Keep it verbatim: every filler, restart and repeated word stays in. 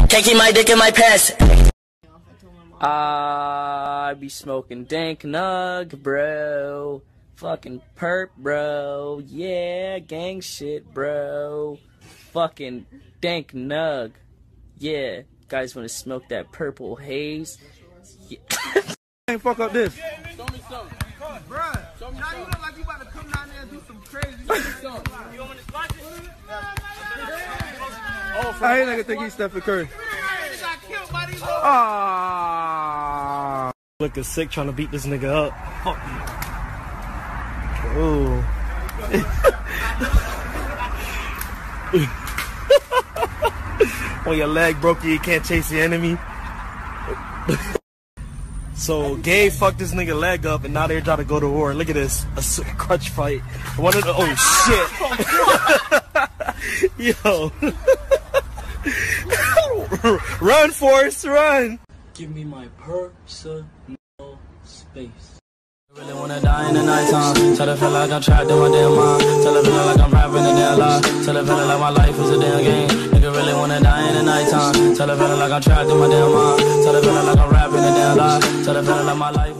Can't keep my dick in my pants. I be smoking dank nug, bro. Fucking perp, bro. Yeah, gang shit, bro. Fucking dank nug. Yeah, guys wanna smoke that purple haze? Yeah. Ain't fuck up this. Show me something. Bruh, show me now something. You look like you about to come down there and do some crazy shit. You want me to spot it? Oh, I ain't nigga think he's Stephen Curry. Ah, looking sick trying to beat this nigga up. Fuck you. Ooh. When your leg broke, you can't chase the enemy. So Gabe fucked this nigga leg up, and now they're trying to go to war. Look at this, a crutch fight. One of the oh shit. Yo. Run, Forrest, run! Give me my personal space. I really wanna die in the nighttime. Tell her feel like I'm trapped in my damn mind. Tell her feel like I'm rapping a damn lie. Tell her feel like my life is a damn game. Nigga really wanna die in the nighttime. Tell her feel like I'm trapped in my damn mind. Tell her feel like I'm rapping a damn lie. Tell her feel like my life